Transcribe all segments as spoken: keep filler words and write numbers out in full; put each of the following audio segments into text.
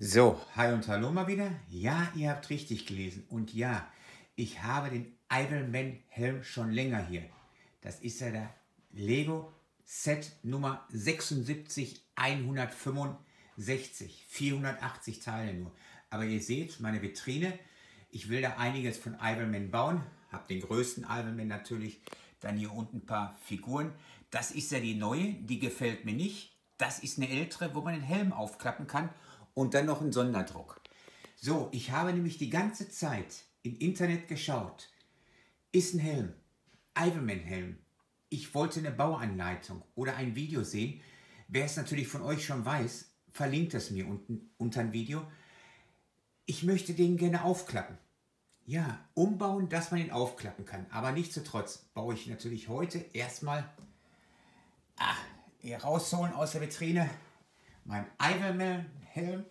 So, hi und hallo mal wieder. Ja, ihr habt richtig gelesen. Und ja, ich habe den Ironman Helm schon länger hier. Das ist ja der Lego Set Nummer sechsundsiebzig hundertfünfundsechzig. vierhundertachtzig Teile nur. Aber ihr seht, meine Vitrine, ich will da einiges von Ironman bauen. Hab den größten Ironman natürlich. Dann hier unten ein paar Figuren. Das ist ja die neue, die gefällt mir nicht. Das ist eine ältere, wo man den Helm aufklappen kann. Und dann noch ein Sonderdruck. So, ich habe nämlich die ganze Zeit im Internet geschaut. Ist ein Helm, Ironman-Helm. Ich wollte eine Bauanleitung oder ein Video sehen. Wer es natürlich von euch schon weiß, verlinkt es mir unten unter ein Video. Ich möchte den gerne aufklappen. Ja, umbauen, dass man ihn aufklappen kann. Aber nichtsdestotrotz baue ich natürlich heute erstmal ah, hier rausholen aus der Vitrine. Mein Ironman-Helm.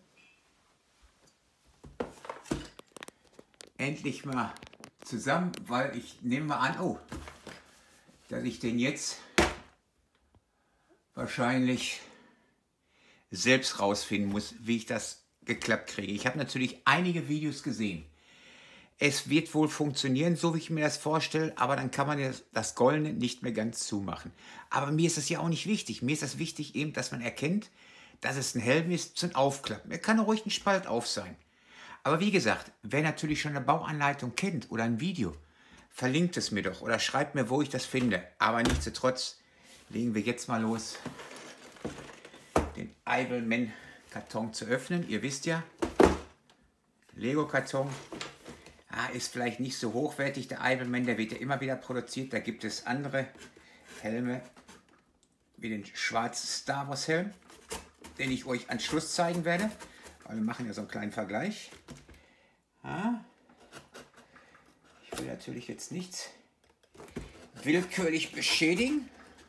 Endlich mal zusammen, weil ich nehme mal an, oh, dass ich den jetzt wahrscheinlich selbst rausfinden muss, wie ich das geklappt kriege. Ich habe natürlich einige Videos gesehen. Es wird wohl funktionieren, so wie ich mir das vorstelle, aber dann kann man ja das Goldene nicht mehr ganz zumachen. Aber mir ist das ja auch nicht wichtig. Mir ist das wichtig eben, dass man erkennt, dass es ein Helm ist zum Aufklappen. Er kann ruhig ein Spalt auf sein. Aber wie gesagt, wer natürlich schon eine Bauanleitung kennt oder ein Video, verlinkt es mir doch oder schreibt mir, wo ich das finde. Aber nichtsdestotrotz legen wir jetzt mal los, den Ironman-Karton zu öffnen. Ihr wisst ja, Lego-Karton ah, ist vielleicht nicht so hochwertig. Der Ironman, der wird ja immer wieder produziert. Da gibt es andere Helme, wie den schwarzen Star Wars Helm, den ich euch am Schluss zeigen werde. Weil wir machen ja so einen kleinen Vergleich. Ja. Ich will natürlich jetzt nichts willkürlich beschädigen.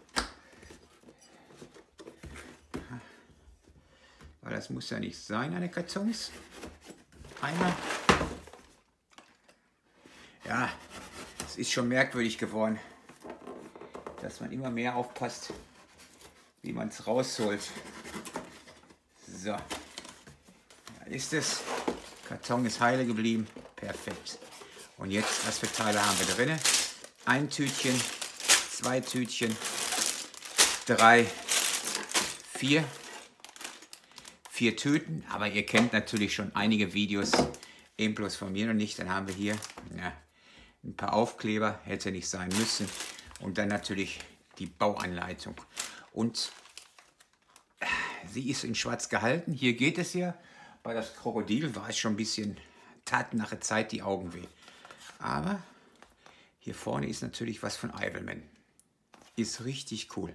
Weil das muss ja nicht sein, eine Kartons. Einmal. Ja, es ist schon merkwürdig geworden, dass man immer mehr aufpasst, wie man es rausholt. So. Ist es. Karton ist heile geblieben. Perfekt. Und jetzt, was für Teile haben wir drin? Ein Tütchen, zwei Tütchen, drei, vier. Vier Tüten. Aber ihr kennt natürlich schon einige Videos, eben bloß von mir noch nicht. Dann haben wir hier ja, ein paar Aufkleber, hätte nicht sein müssen. Und dann natürlich die Bauanleitung. Und sie ist in schwarz gehalten. Hier geht es ja. Bei das Krokodil war es schon ein bisschen, tat nach der Zeit die Augen weh. Aber hier vorne ist natürlich was von Ironman. Ist richtig cool.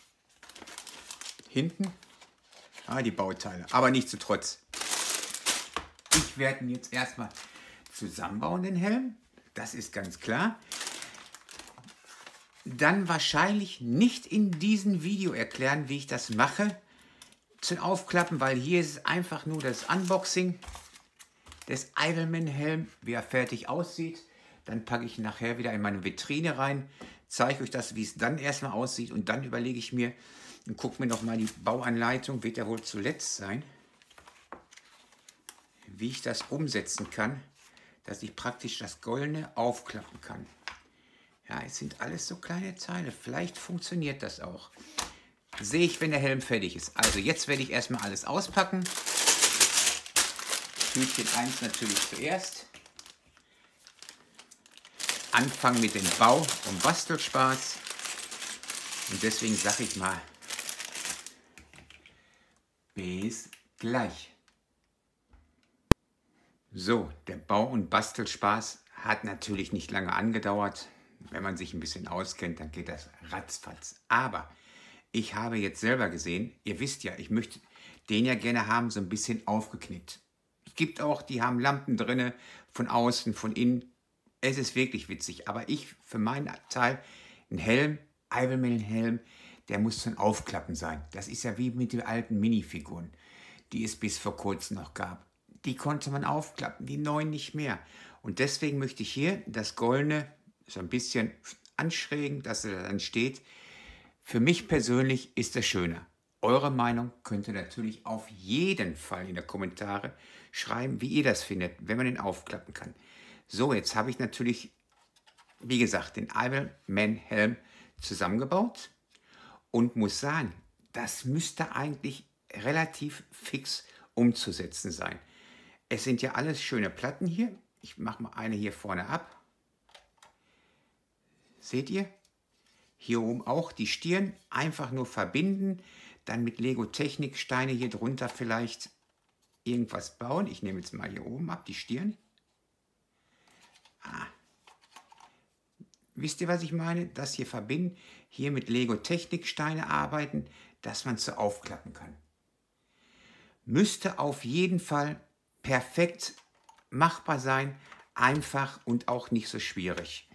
Hinten ah, die Bauteile, aber nichtsdestotrotz. Ich werde ihn jetzt erstmal zusammenbauen, den Helm. Das ist ganz klar. Dann wahrscheinlich nicht in diesem Video erklären, wie ich das mache. Zum Aufklappen, weil hier ist es einfach nur das Unboxing des Ironman Helm, wie er fertig aussieht. Dann packe ich ihn nachher wieder in meine Vitrine rein, zeige euch das, wie es dann erstmal aussieht und dann überlege ich mir und gucke mir nochmal die Bauanleitung, wird ja wohl zuletzt sein, wie ich das umsetzen kann, dass ich praktisch das Goldene aufklappen kann. Ja, es sind alles so kleine Teile, vielleicht funktioniert das auch. Sehe ich, wenn der Helm fertig ist. Also jetzt werde ich erstmal alles auspacken. Tütchen eins natürlich zuerst. Anfangen mit dem Bau- und Bastelspaß. Und deswegen sage ich mal, bis gleich. So, der Bau- und Bastelspaß hat natürlich nicht lange angedauert. Wenn man sich ein bisschen auskennt, dann geht das ratzfatz. Aber ich habe jetzt selber gesehen, ihr wisst ja, ich möchte den ja gerne haben, so ein bisschen aufgeknickt. Es gibt auch, die haben Lampen drin, von außen, von innen. Es ist wirklich witzig. Aber ich, für meinen Teil, ein Helm, Ironman-Helm, der muss zum Aufklappen sein. Das ist ja wie mit den alten Minifiguren, die es bis vor kurzem noch gab. Die konnte man aufklappen, die neuen nicht mehr. Und deswegen möchte ich hier das Goldene so ein bisschen anschrägen, dass er dann steht. Für mich persönlich ist es schöner. Eure Meinung könnt ihr natürlich auf jeden Fall in die Kommentare schreiben, wie ihr das findet, wenn man den aufklappen kann. So, jetzt habe ich natürlich, wie gesagt, den Ivalman-Helm zusammengebaut und muss sagen, das müsste eigentlich relativ fix umzusetzen sein. Es sind ja alles schöne Platten hier. Ich mache mal eine hier vorne ab. Seht ihr? Hier oben auch die Stirn. Einfach nur verbinden. Dann mit Lego Technik Steine hier drunter vielleicht irgendwas bauen. Ich nehme jetzt mal hier oben ab, die Stirn. Ah. Wisst ihr, was ich meine? Das hier verbinden. Hier mit Lego Technik Steine arbeiten, dass man es so aufklappen kann. Müsste auf jeden Fall perfekt machbar sein. Einfach und auch nicht so schwierig.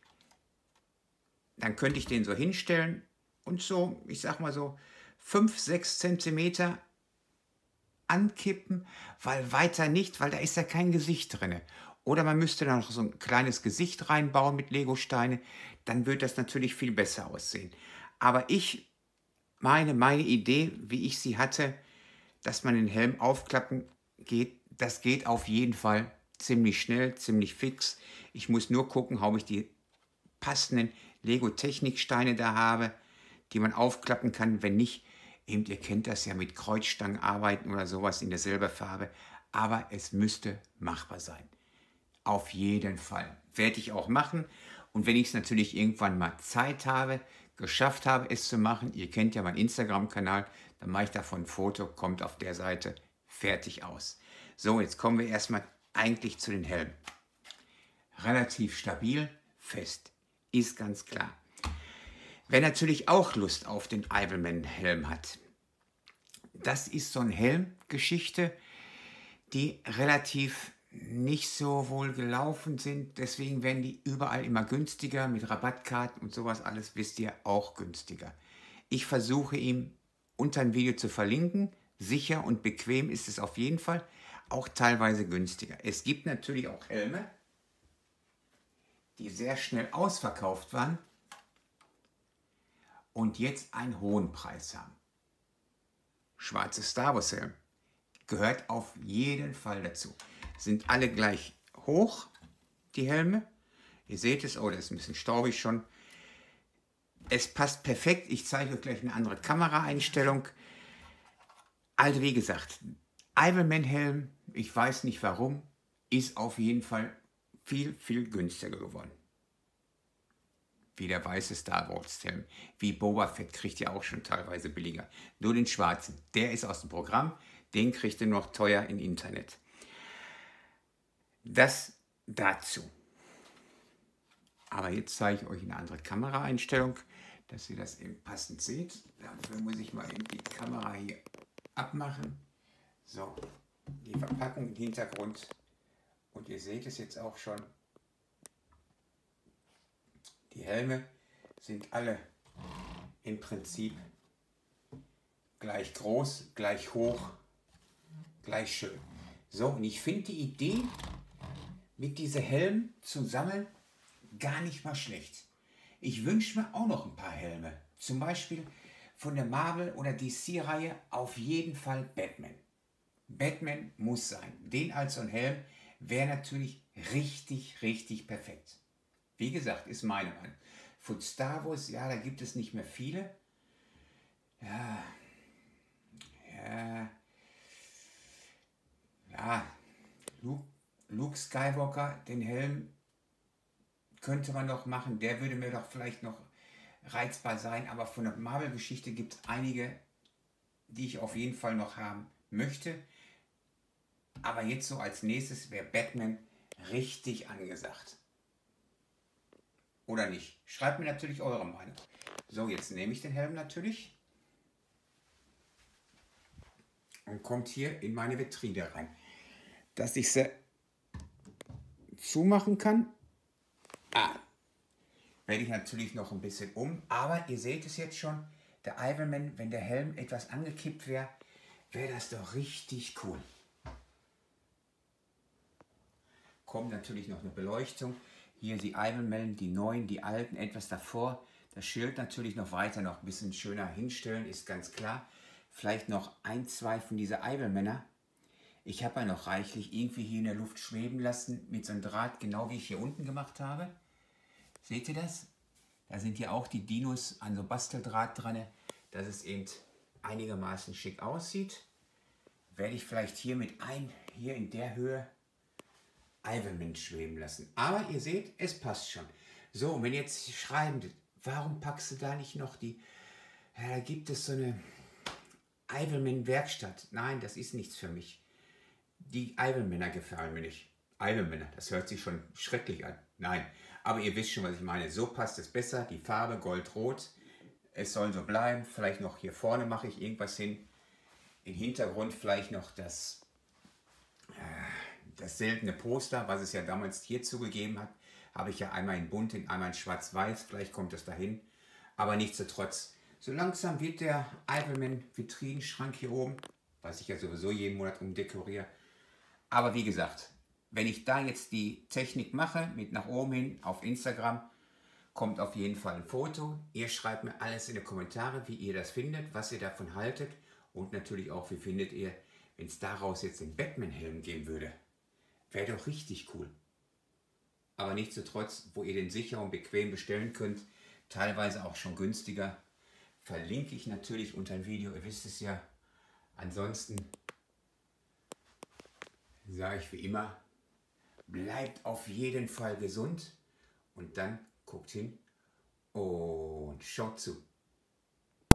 Dann könnte ich den so hinstellen und so, ich sag mal so, fünf, sechs Zentimeter ankippen, weil weiter nicht, weil da ist ja kein Gesicht drin. Oder man müsste da noch so ein kleines Gesicht reinbauen mit Lego-Steine, dann wird das natürlich viel besser aussehen. Aber ich meine, meine Idee, wie ich sie hatte, dass man den Helm aufklappen geht, das geht auf jeden Fall ziemlich schnell, ziemlich fix. Ich muss nur gucken, ob ich die passenden Lego-Technik-Steine da habe, die man aufklappen kann. Wenn nicht, eben, ihr kennt das ja mit Kreuzstangen arbeiten oder sowas in der Silberfarbe. Aber es müsste machbar sein. Auf jeden Fall. Werde ich auch machen. Und wenn ich es natürlich irgendwann mal Zeit habe, geschafft habe, es zu machen, ihr kennt ja meinen Instagram-Kanal, dann mache ich davon ein Foto, kommt auf der Seite, fertig aus. So, jetzt kommen wir erstmal eigentlich zu den Helmen. Relativ stabil, fest. Ist ganz klar. Wer natürlich auch Lust auf den Ivalman-Helm hat, das ist so eine Helmgeschichte, die relativ nicht so wohl gelaufen sind. Deswegen werden die überall immer günstiger, mit Rabattkarten und sowas alles, wisst ihr, auch günstiger. Ich versuche ihm unter dem Video zu verlinken. Sicher und bequem ist es auf jeden Fall, auch teilweise günstiger. Es gibt natürlich auch Helme, die sehr schnell ausverkauft waren und jetzt einen hohen Preis haben. Schwarze Star Wars Helm gehört auf jeden Fall dazu. Sind alle gleich hoch, die Helme. Ihr seht es, oh, das ist ein bisschen staubig schon. Es passt perfekt. Ich zeige euch gleich eine andere Kameraeinstellung. Also wie gesagt, Ivalman Helm, ich weiß nicht warum, ist auf jeden Fall viel, viel günstiger geworden. Wie der weiße Star Wars Helm. Wie Boba Fett kriegt ihr auch schon teilweise billiger. Nur den schwarzen, der ist aus dem Programm, den kriegt ihr noch teuer im Internet. Das dazu. Aber jetzt zeige ich euch eine andere Kameraeinstellung, dass ihr das eben passend seht. Dafür muss ich mal eben die Kamera hier abmachen. So, die Verpackung im Hintergrund. Und ihr seht es jetzt auch schon. Die Helme sind alle im Prinzip gleich groß, gleich hoch, gleich schön. So, und ich finde die Idee mit diesen Helmen zusammen gar nicht mal schlecht. Ich wünsche mir auch noch ein paar Helme. Zum Beispiel von der Marvel- oder D C-Reihe auf jeden Fall Batman. Batman muss sein. Den als so ein Helm wäre natürlich richtig, richtig perfekt. Wie gesagt, ist meine Meinung. Von Star Wars, ja, da gibt es nicht mehr viele. Ja, ja, ja, Luke, Luke Skywalker, den Helm könnte man noch machen. Der würde mir doch vielleicht noch reizbar sein. Aber von der Marvel-Geschichte gibt es einige, die ich auf jeden Fall noch haben möchte. Aber jetzt so als nächstes wäre Batman richtig angesagt. Oder nicht? Schreibt mir natürlich eure Meinung. So, jetzt nehme ich den Helm natürlich und kommt hier in meine Vitrine rein. Dass ich sie zumachen kann, ah, werde ich natürlich noch ein bisschen um. Aber ihr seht es jetzt schon, der Ivalman, wenn der Helm etwas angekippt wäre, wäre das doch richtig cool. Kommt natürlich noch eine Beleuchtung. Hier die Ivalman, die neuen, die alten, etwas davor. Das Schild natürlich noch weiter, noch ein bisschen schöner hinstellen, ist ganz klar. vielleicht noch ein, zwei von dieser Eibenmänner. Ich habe ja noch reichlich irgendwie hier in der Luft schweben lassen mit so einem Draht, genau wie ich hier unten gemacht habe. Seht ihr das? Da sind ja auch die Dinos an so Basteldraht dran, dass es eben einigermaßen schick aussieht. Werde ich vielleicht hier mit ein, hier in der Höhe Iverman schweben lassen. Aber ihr seht, es passt schon. So, und wenn jetzt schreiben, warum packst du da nicht noch die, ja, da gibt es so eine Iverman Werkstatt. Nein, das ist nichts für mich. Die Ivermänner gefallen mir nicht. Ivermänner, das hört sich schon schrecklich an. Nein, aber ihr wisst schon, was ich meine. So passt es besser. Die Farbe Gold-Rot. Es soll so bleiben. Vielleicht noch hier vorne mache ich irgendwas hin. Im Hintergrund vielleicht noch das, äh, das seltene Poster, was es ja damals hier zugegeben hat. Habe ich ja einmal in bunt, einmal in schwarz-weiß. Vielleicht kommt es dahin. Aber nichtsdestotrotz. So langsam wird der Iverman Vitrinenschrank hier oben, was ich ja sowieso jeden Monat umdekoriere. Aber wie gesagt, wenn ich da jetzt die Technik mache, mit nach oben hin auf Instagram, kommt auf jeden Fall ein Foto. Ihr schreibt mir alles in die Kommentare, wie ihr das findet, was ihr davon haltet. Und natürlich auch, wie findet ihr, wenn es daraus jetzt den Batman-Helm geben würde. Wäre doch richtig cool. Aber nichtsdestotrotz, wo ihr den sicher und bequem bestellen könnt, teilweise auch schon günstiger, verlinke ich natürlich unter dem Video, ihr wisst es ja. Ansonsten sage ich wie immer, bleibt auf jeden Fall gesund und dann guckt hin und schaut zu.